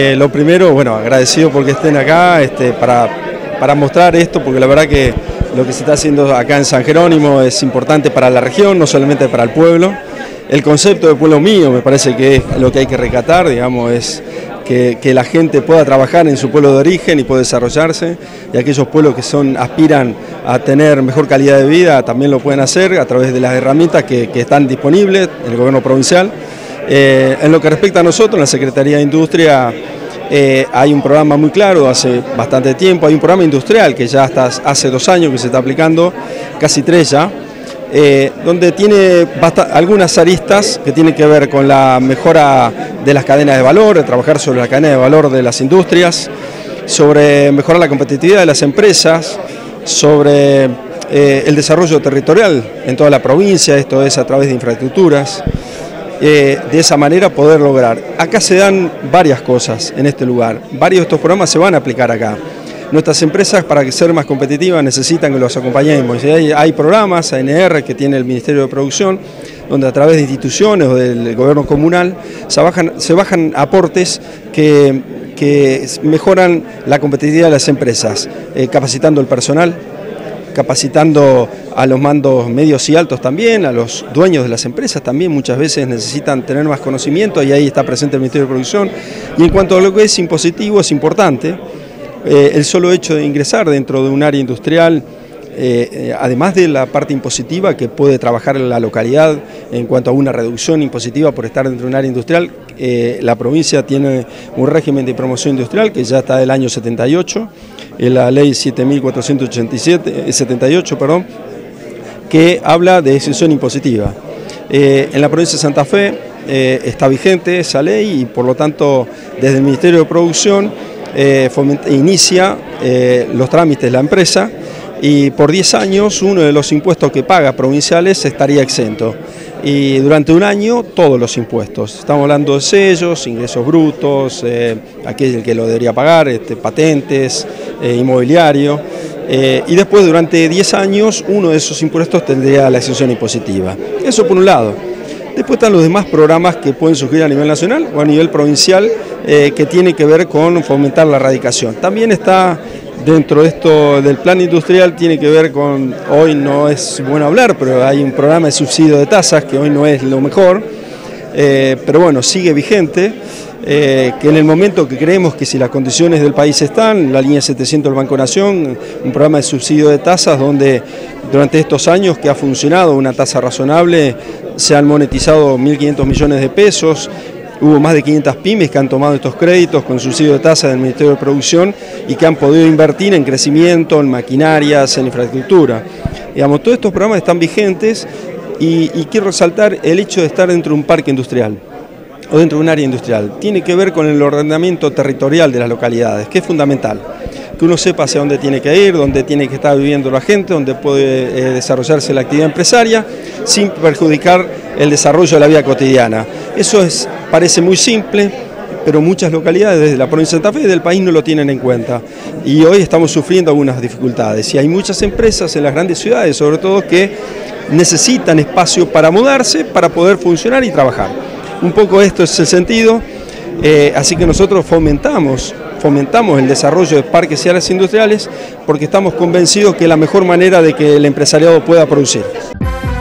Lo primero, bueno, agradecido porque estén acá para mostrar esto, porque la verdad que lo que se está haciendo acá en San Jerónimo es importante para la región, no solamente para el pueblo. El concepto de pueblo mío me parece que es lo que hay que rescatar, digamos, es que la gente pueda trabajar en su pueblo de origen y pueda desarrollarse, y aquellos pueblos que aspiran a tener mejor calidad de vida también lo pueden hacer a través de las herramientas que están disponibles en el gobierno provincial. En lo que respecta a nosotros, en la Secretaría de Industria, hay un programa muy claro, hace bastante tiempo, hay un programa industrial que ya hasta hace 2 años que se está aplicando, casi 3 ya, donde tiene algunas aristas que tienen que ver con la mejora de las cadenas de valor, de trabajar sobre la cadena de valor de las industrias, sobre mejorar la competitividad de las empresas, sobre el desarrollo territorial en toda la provincia, esto es a través de infraestructuras. De esa manera poder lograr. Acá se dan varias cosas en este lugar, varios de estos programas se van a aplicar acá. Nuestras empresas, para ser más competitivas, necesitan que los acompañemos. Hay programas, ANR, que tiene el Ministerio de Producción, donde a través de instituciones o del gobierno comunal se bajan aportes que mejoran la competitividad de las empresas, capacitando el personal, capacitando a los mandos medios y altos también, a los dueños de las empresas también, muchas veces necesitan tener más conocimiento y ahí está presente el Ministerio de Producción. Y en cuanto a lo que es impositivo, es importante, el solo hecho de ingresar dentro de un área industrial, además de la parte impositiva que puede trabajar en la localidad en cuanto a una reducción impositiva por estar dentro de un área industrial, la provincia tiene un régimen de promoción industrial que ya está del año 78, en la ley 7.478, que habla de exención impositiva. En la provincia de Santa Fe está vigente esa ley y por lo tanto desde el Ministerio de Producción inicia los trámites de la empresa y por 10 años uno de los impuestos que paga provinciales estaría exento. Y durante un año todos los impuestos. Estamos hablando de sellos, ingresos brutos, aquel que lo debería pagar, patentes, inmobiliario. Y después durante 10 años uno de esos impuestos tendría la exención impositiva. Eso por un lado. Después están los demás programas que pueden surgir a nivel nacional o a nivel provincial que tienen que ver con fomentar la erradicación. También está dentro de esto del plan industrial, tiene que ver con, hoy no es bueno hablar, pero hay un programa de subsidio de tasas que hoy no es lo mejor, pero bueno, sigue vigente, que en el momento que creemos que si las condiciones del país están, la línea 700 del Banco Nación, un programa de subsidio de tasas donde durante estos años que ha funcionado una tasa razonable, se han monetizado 1.500 millones de pesos, hubo más de 500 pymes que han tomado estos créditos con subsidio de tasa del Ministerio de Producción y que han podido invertir en crecimiento, en maquinarias, en infraestructura. Digamos, todos estos programas están vigentes y quiero resaltar el hecho de estar dentro de un parque industrial o dentro de un área industrial. Tiene que ver con el ordenamiento territorial de las localidades, que es fundamental. Que uno sepa hacia dónde tiene que ir, dónde tiene que estar viviendo la gente, dónde puede desarrollarse la actividad empresaria, sin perjudicar el desarrollo de la vida cotidiana. Eso parece muy simple, pero muchas localidades desde la provincia de Santa Fe y del país no lo tienen en cuenta. Y hoy estamos sufriendo algunas dificultades. Y hay muchas empresas en las grandes ciudades, sobre todo, que necesitan espacio para mudarse, para poder funcionar y trabajar. Un poco esto es el sentido, así que nosotros fomentamos el desarrollo de parques y áreas industriales porque estamos convencidos que es la mejor manera de que el empresariado pueda producir.